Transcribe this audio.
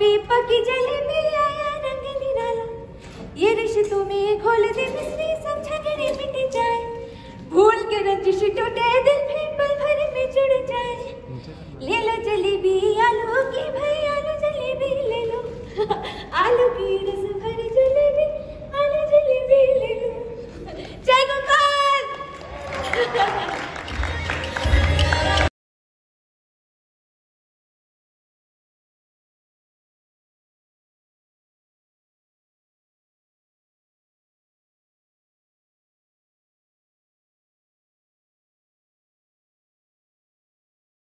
पे पकी जलेबी आया रंग निराला, ये रिश्तों में खोल दे मिसरी सब झगड़े मिट जाए, भूल के रंजिश टूटे दिल फिर पल भर में जुड़ जाए, ले लो जलेबी आलू